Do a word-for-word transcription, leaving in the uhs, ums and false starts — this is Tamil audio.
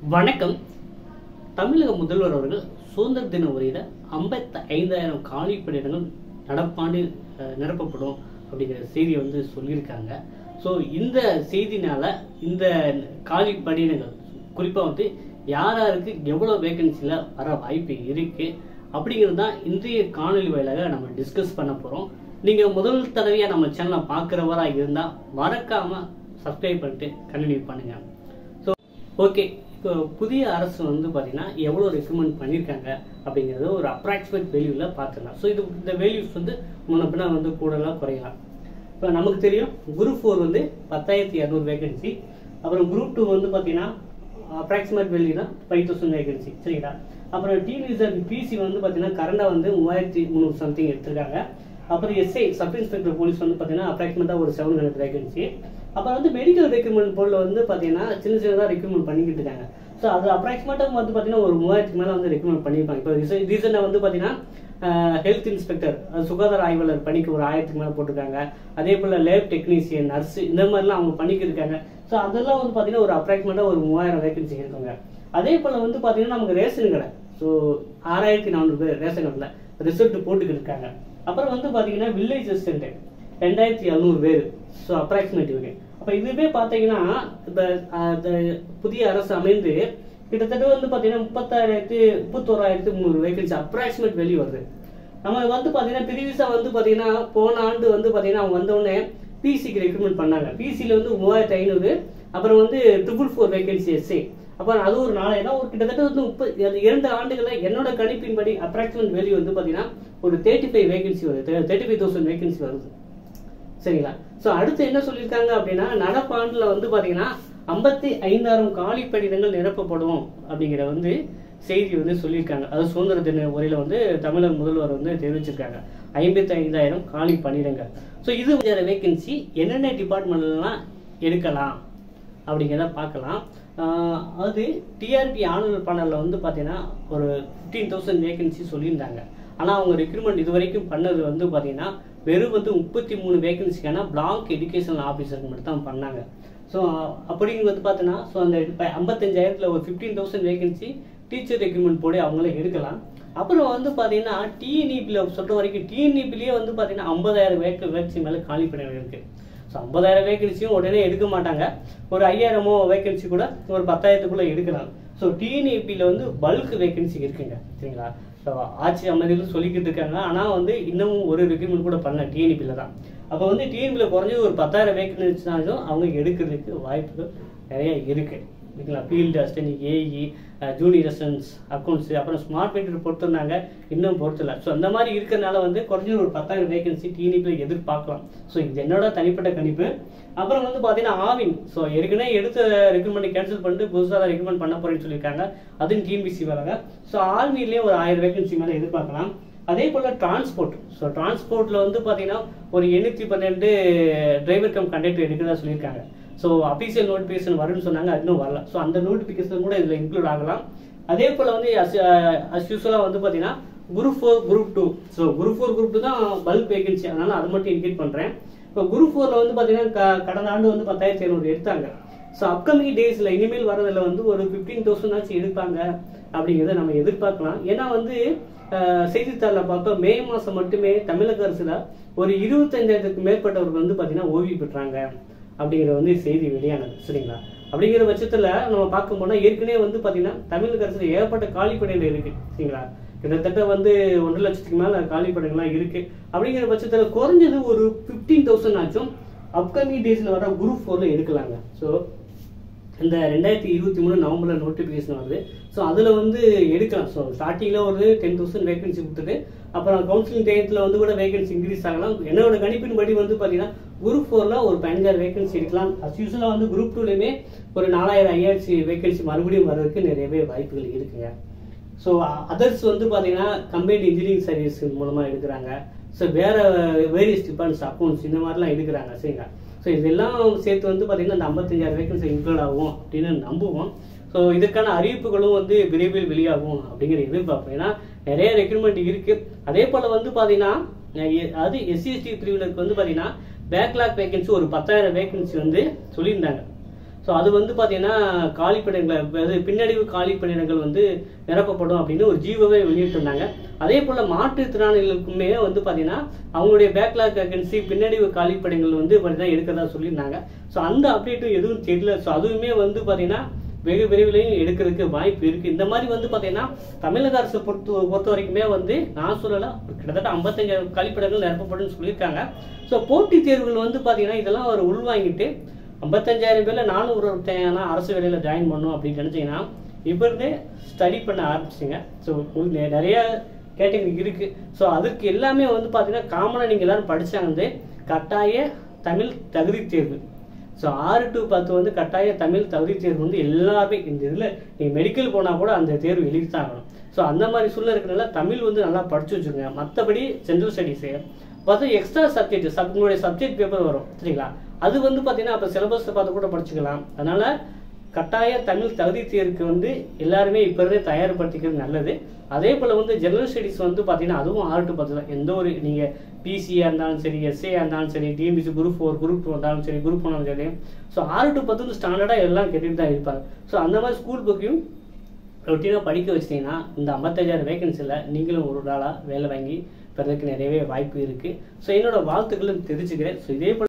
வணக்கம். தமிழக முதல்வர் அவர்கள் சுதந்திர தின உரையில ஐம்பத்தி ஐந்தாயிரம் காலி பணியிடங்கள் நடப்பாண்டு நிரப்பப்படும் அப்படிங்கிற செய்தியை வந்து சொல்லியிருக்காங்க. ஸோ இந்த செய்தினால இந்த காலி பணியிடங்கள் குறிப்பாக வந்து யார் யாருக்கு எவ்வளோ வேகன்சியில் வர வாய்ப்பு இருக்கு அப்படிங்கிறது தான் இன்றைய காணொலி வாயிலாக நம்ம டிஸ்கஸ் பண்ண போகிறோம். நீங்கள் முதல் தடவையாக நம்ம சேனலை பார்க்குறவராக இருந்தால் மறக்காமல் சப்ஸ்கிரைப் பண்ணிட்டு கண்டினியூ பண்ணுங்க. ஸோ ஓகே, இப்போ புதிய அரசு வந்து பார்த்தீங்கன்னா எவ்வளோ ரெக்கமெண்ட் பண்ணியிருக்காங்க அப்படிங்கிறது ஒரு அப்ராக்சிமேட் வேல்யூவில் பார்த்துக்கலாம். ஸோ இது இந்த வேல்யூஸ் வந்து முன்ன பின்னா வந்து கூடலாம் குறையலாம். இப்போ நமக்கு தெரியும் குரூப் ஃபோர் வந்து பத்தாயிரத்தி இரநூறு வேகன்சி, அப்புறம் குரூப் டூ வந்து பார்த்தீங்கன்னா அப்ராக்சிமேட் வேல்யூ தான் ஃபைவ் தௌசண்ட் வேகன்சி, சரிங்களா? அப்புறம் டிவிசன் பிசி வந்து பார்த்தீங்கன்னா கரண்டாக வந்து மூவாயிரத்தி முந்நூறு சம்திங் எடுத்திருக்காங்க. அப்புறம் எஸ்ஐ சப் இன்ஸ்பெக்டர் போலீஸ் வந்து பார்த்தீங்கன்னா அப்ராக்சிமேட்டாக ஒரு செவன் ஹண்ட்ரட் வேகன்சி. அப்புறம் வந்து மெடிக்கல் ரெக்ரூட்மெண்ட் போர்டில் வந்து பார்த்தீங்கன்னா சின்ன சின்னதாக ரெக்ரூட்மெண்ட் பண்ணிக்கிட்டு இருக்காங்க. ஸோ அது அப்ராக்சிமேட்டாக வந்து பார்த்தீங்கன்னா ஒரு மூவாயிரத்துக்கு மேலே வந்து ரெக்ரூட்மெண்ட் பண்ணியிருப்பாங்க. இப்போ ரீசெண்டாக வந்து பார்த்தீங்கன்னா ஹெல்த் இன்ஸ்பெக்டர் சுகாதார ஆய்வாளர் பணிக்கு ஒரு ஆயிரத்துக்கு மேலே போட்டிருக்காங்க. அதே போல் லேப் டெக்னீஷியன், நர்ஸு இந்த மாதிரிலாம் அவங்க பண்ணிக்கிட்டு இருக்காங்க. ஸோ அதெல்லாம் வந்து பார்த்தீங்கன்னா ஒரு அப்ராக்சிமேட்டாக ஒரு மூவாயிரம் வேகன்சி இருக்குங்க. அதே போல் வந்து பார்த்தீங்கன்னா நமக்கு ரேஷன் கடை ஸோ ஆறாயிரத்தி நானூறு பேர் ரேஷன் கடையில் ரிசல்ட் போட்டுக்கிட்டு இருக்காங்க. அப்புறம் வந்து பார்த்தீங்கன்னா வில்லேஜ் அசிஸ்டன்ட் ரெண்டாயிரத்தி எழுநூறு பேர், ஸோ அப்ராக்சிமேட் இவங்க. அப்போ இதுவே பார்த்தீங்கன்னா இப்போ புதிய அரசு அமைந்து கிட்டத்தட்ட வந்து பார்த்தீங்கன்னா முப்பத்தாயிரத்தி முப்பத்தோராயிரத்தி முந்நூறு வேகன்சி அப்ராக்சிமேட் வெளியே வருது. நம்ம வந்து பார்த்தீங்கன்னா ப்ரீவியஸா வந்து பார்த்தீங்கன்னா போன ஆண்டு வந்து பார்த்தீங்கன்னா அவங்க வந்தோடனே பிசிக்கு ரெக்ரூட்மெண்ட் பண்ணாங்க. பிசியில் வந்து மூவாயிரத்தி ஐநூறு, அப்புறம் வந்து ட்ரிபிள் ஃபோர் வேகன்சி எஸ்ஏ, அப்புறம் அது ஒரு நாலாயிரம், ஒரு கிட்டத்தட்ட வந்து முப்பது இரண்டு ஆண்டுகளில் என்னோட கணிப்பின்படி அப்ராக்சிமேட் வேல்யூ வந்து பார்த்தீங்கன்னா ஒரு தேர்ட்டி ஃபைவ் வேகன்சி வருது, தேர்ட்டி ஃபைவ் தௌசண்ட் வேகன்சி வருது, சரிங்களா? ஸோ அடுத்து என்ன சொல்லியிருக்காங்க அப்படின்னா நடப்பாண்டில் வந்து பார்த்தீங்கன்னா ஐம்பத்தி ஐந்தாயிரம் காலி பணியிடங்கள் நிரப்பப்படும் அப்படிங்கிற வந்து செய்தி வந்து சொல்லியிருக்காங்க. அது சுதந்திர தின உரையில வந்து தமிழக முதல்வர் வந்து தெரிவிச்சிருக்காங்க ஐம்பத்தி ஐந்தாயிரம் காலி பணியிடங்கள். ஸோ இது வேகன்சி என்னென்ன டிபார்ட்மெண்ட்லாம் எடுக்கலாம் அப்படிங்கிறத பார்க்கலாம். அது டிஆர்பி ஆனுவல் பேனலில் வந்து பார்த்தீங்கன்னா ஒரு ஃபிஃப்டீன் தௌசண்ட் வேகன்சி சொல்லியிருந்தாங்க. ஆனால் அவங்க ரெக்ரூட்மெண்ட் இது வரைக்கும் பண்ணது வந்து பார்த்தீங்கன்னா வெறும் வந்து முப்பத்தி மூணு வேகன்சிக்கான பிளாக் எஜுகேஷனல் ஆஃபீஸருக்கு மட்டும் தான் பண்ணாங்க. ஸோ அப்படிங்கிறது வந்து பார்த்தீங்கன்னா ஸோ அந்த ஐம்பத்தஞ்சாயிரத்தில் ஒரு fifteen thousand vacancy teacher recruitment போட அவங்களே எடுக்கலாம். அப்புறம் வந்து பார்த்தீங்கன்னா டிஎன்இபியில் சொல்கிற வரைக்கும் டிஎன்இபிலேயே வந்து பார்த்தீங்கன்னா ஐம்பதாயிரம் வேக்க வேகன்சி மேலே காலி பணிகள் இருக்குது. ஸோ ஐம்பதாயிரம் வேகன்சியும் உடனே எடுக்க மாட்டாங்க, ஒரு ஐயாயிரமோ வேகன்சி கூட ஒரு பத்தாயிரத்துக்குள்ளே எடுக்கலாம். ஸோ டிஎன்இபியில் வந்து பல்க் வேகன்சி இருக்குங்க, சரிங்களா? ஸோ ஆட்சி அமைதியில் சொல்லிக்கிட்டு இருக்காங்க, ஆனால் வந்து இன்னமும் ஒரு ரெக்ரூட்மெண்ட் கூட பண்ணல டிஎன்இபியில் தான். அப்போ வந்து டிஎன்பியில் குறைஞ்சது ஒரு பத்தாயிரம் வேகன்சினாலும் அவங்க எடுக்கிறதுக்கு வாய்ப்புகள் நிறைய இருக்கு, ஓகேங்களா? Field assistant, AE, junior assistants, accounts, அப்புறம் ஸ்மார்ட் மீட்டர் பொறுத்திருந்தாங்க, இன்னும் பொறுத்தல. ஸோ அந்த மாதிரி இருக்கிறனால வந்து குறைஞ்சது ஒரு பத்தாயிரம் வேகன்சி டிஎன்பியில் எதிர்பார்க்கலாம். ஸோ இது என்னோட தனிப்பட்ட கணிப்பு. அப்புறம் வந்து பார்த்தீங்கன்னா ஆவின், ஸோ ஏற்கனவே எடுத்த ரெக்ரூட்மெண்ட் கேன்சல் பண்ணிட்டு புதுசாக ரெக்ரூட்மெண்ட் பண்ண போறேன்னு சொல்லியிருக்காங்க, அதுவும் டிஎன்பிசி வராங்க. ஸோ ஆர்மிலேயே ஒரு ஆயிரம் வேகன்சி மேலே எதிர்பார்க்கலாம். அதே போல் டிரான்ஸ்போர்ட், ஸோ டிரான்ஸ்போர்ட்டில் வந்து பார்த்தீங்கன்னா ஒரு எண்ணூற்றி பன்னெண்டு டிரைவர் கம் கண்டக்டர் எடுக்கிறதா சொல்லியிருக்காங்க. ஸோ அஃபீஷியல் நோட்டிஃபிகேஷன் வரும்னு சொன்னாங்க, அது இன்னும் வரல. ஸோ அந்த நோட்டிஃபிகேஷன் கூட இதில் இன்க்ளூட் ஆகலாம். அதே போல் வந்து அஸ் யூஸ்வலாக வந்து பார்த்தீங்கன்னா group four group two, so group four group two தான் பல்க் வேகன்சி, அதனால அதை மட்டும் இன்க்ளூட் பண்ணுறேன். இப்போ குரூப் ஃபோரில் வந்து பார்த்தீங்கன்னா கடந்த ஆண்டு வந்து பத்தாயிரத்தி ஐநூறு எடுத்தாங்க. ஸோ அப்கமிங் டேஸில் இனிமேல் வரதில் வந்து ஒரு ஃபிஃப்டீன் தௌசண்ட் ஆச்சு எடுப்பாங்க அப்படிங்கிறத நம்ம எதிர்பார்க்கலாம். ஏன்னா வந்து செய்தித்தாளில் பார்த்தோம் மே மாதம் மட்டுமே தமிழக அரசுல ஒரு இருபத்தஞ்சாயிரத்துக்கு மேற்பட்டவர்கள் வந்து பார்த்தீங்கன்னா ஓய்வு பெற்றாங்க அப்படிங்கிற வந்து செய்தி வெளியானது, சரிங்களா? அப்படிங்கிற பட்சத்தில் நம்ம பார்க்க போனால் ஏற்கனவே வந்து பார்த்தீங்கன்னா தமிழக அரசுல ஏகப்பட்ட காலி பணிகள் இருக்கு, சரிங்களா? கிட்டத்தட்ட வந்து ஒன்றரை லட்சத்துக்கு மேலே காலி பணிகள்லாம் இருக்கு. அப்படிங்கிற பட்சத்தில் குறைஞ்சது ஒரு ஃபிஃப்டீன் தௌசண்ட் ஆச்சும் அப்கமிங் டேஸில் வர குரூப் ஃபோரில் எடுக்கலாங்க. ஸோ இந்த ரெண்டாயிரத்தி இருபத்தி மூணு நவம்பர்ல நோட்டிஃபிகேஷன் வருது. ஸோ அதில் வந்து எடுக்கலாம். ஸோ ஸ்டார்டிங்கில் ஒரு டென் தௌசண்ட் வேகன்சி கொடுத்துட்டு அப்புறம் கவுன்சிலிங் டயத்தில் வந்து கூட வேகன்சி இன்க்ரீஸ் ஆகலாம். என்னோட கணிப்பின் படி வந்து பார்த்தீங்கன்னா குரூப் ஃபோரில் ஒரு பதினஞ்சாயிரம் வேகன்சி எடுக்கலாம். அஸ் யூஸ்வலாக வந்து குரூப் டூலையுமே ஒரு நாலாயிரம் ஐயாயிரம் வேகன்சி மறுபடியும் வர்றதுக்கு நிறையவே வாய்ப்புகள் இருக்குங்க. ஸோ அதர்ஸ் வந்து பார்த்தீங்கன்னா கம்பைன்ட் இன்ஜினியரிங் சர்வீஸ் மூலமாக எடுக்கிறாங்க. ஸோ வேற வேரியஸ் டிபார்ட்மெண்ட்ஸ், அக்கௌண்ட்ஸ் இந்த மாதிரிலாம் எடுக்கிறாங்க, சரிங்களா? ஸோ இதெல்லாம் சேர்த்து வந்து பார்த்தீங்கன்னா இந்த ஐம்பத்தஞ்சாயிரம் வேகன்சி இன்க்ளூட் ஆகும் அப்படின்னு நம்புவோம். ஸோ இதற்கான அறிவிப்புகளும் வந்து விரைவில் வெளியாகும் அப்படிங்கிற எதிர்பார்ப்போம். ஏன்னா நிறைய ரெக்ரூட்மெண்ட் இருக்கு. அதே போல வந்து பார்த்தீங்கன்னா அது எஸ்சி எஸ்டி பிரிவினருக்கு வந்து பார்த்தீங்கன்னா பேக்லாக் வேகன்சி ஒரு பத்தாயிரம் வேகன்சி வந்து சொல்லியிருந்தாங்க. ஸோ அது வந்து பார்த்தீங்கன்னா காலிப்பணியிடங்களை, அதாவது பின்னடைவு காலிப்பணியிடங்கள் வந்து நிரப்பப்படும் அப்படின்னு ஒரு ஜீவோவை வெளியிட்டிருந்தாங்க. அதே போல் மாற்றுத்திறனாளிகளுக்குமே வந்து பார்த்தீங்கன்னா அவங்களுடைய பேக்லாக் வேகன்சி பின்னடைவு காலிப்பணிகள் வந்து பார்த்தீங்கன்னா எடுக்கிறதா சொல்லியிருந்தாங்க. ஸோ அந்த அப்டேட்டும் எதுவும் தெரியல. ஸோ அதுவுமே வந்து பார்த்தீங்கன்னா வெகு விரைவிலையும் எடுக்கிறதுக்கு வாய்ப்பு இருக்குது. இந்த மாதிரி வந்து பார்த்தீங்கன்னா தமிழக அரசு பொறுத்த பொறுத்த வரைக்குமே வந்து நான் சொல்லலை, கிட்டத்தட்ட ஐம்பத்தஞ்சாயிரம் கழிப்பிடங்கள் நிரப்பப்படும் சொல்லியிருக்காங்க. ஸோ போட்டித் தேர்வுகள் வந்து பார்த்தீங்கன்னா இதெல்லாம் ஒரு உள்வாங்கிட்டு ஐம்பத்தஞ்சாயிரம் பேரில் நானும் ஒரு ஒருத்தனா அரசு வேலையில் ஜாயின் பண்ணணும் அப்படின்னு நினச்சிங்கன்னா இப்போ இருந்தே ஸ்டடி பண்ண ஆரம்பிச்சிங்க. ஸோ உங்களுக்கு நிறைய கேட்டகரி இருக்குது. ஸோ அதுக்கு எல்லாமே வந்து பார்த்தீங்கன்னா காமனாக நீங்கள் எல்லோரும் படித்தாங்க வந்து கட்டாய தமிழ் தகுதி தேர்வு. ஸோ ஆறு டு பத்து வந்து கட்டாய தமிழ் தகுதி தேர்வு வந்து எல்லாருமே இந்த இதில் நீங்கள் மெடிக்கல் போனால் கூட அந்த தேர்வு எழுதி தான் ஆகணும். ஸோ அந்த மாதிரி சூழ்நிலை இருக்கிறனால தமிழ் வந்து நல்லா படிச்சு வச்சுருங்க. மற்றபடி ஜென்ரல் ஸ்டடீஸு பார்த்தா எக்ஸ்ட்ரா சப்ஜெக்ட் சப் உங்களுடைய சப்ஜெக்ட் பேப்பர் வரும் சரிங்களா, அது வந்து பார்த்தீங்கன்னா அப்போ சிலபஸை பார்த்து கூட படிச்சுக்கலாம். அதனால் கட்டாய தமிழ் தகுதி தேர்வுக்கு வந்து எல்லாருமே இப்போ இருந்தே தயார்படுத்திக்கிறது நல்லது. அதே போல் வந்து ஜெனரல் ஸ்டடீஸ் வந்து பார்த்தீங்கன்னா அதுவும் ஆறு டு பத்து தான். எந்த ஒரு நீங்கள் பிசியாக இருந்தாலும் சரி, எஸ்ஏயாக இருந்தாலும் சரி, TNPSC group four group two வந்தாலும் சரி, குரூப் ஒன்னாலும் சரி, ஸோ ஆறு டு பத்து வந்து ஸ்டாண்டர்டாக எல்லாம் கேட்டுட்டு தான் இருப்பாங்க. ஸோ அந்த மாதிரி ஸ்கூல் புக்கையும் ரொட்டீனாக படிக்க வச்சிட்டிங்கன்னா இந்த ஐம்பத்தஞ்சாயிரம் வேகன்சியில் நீங்களும் ஒரு நாளாக வேலை வாங்கி பெறதுக்கு நிறையவே வாய்ப்பு இருக்குது. ஸோ என்னோட வாழ்த்துக்களும் தெரிஞ்சுக்கிறேன். ஸோ இதே போல்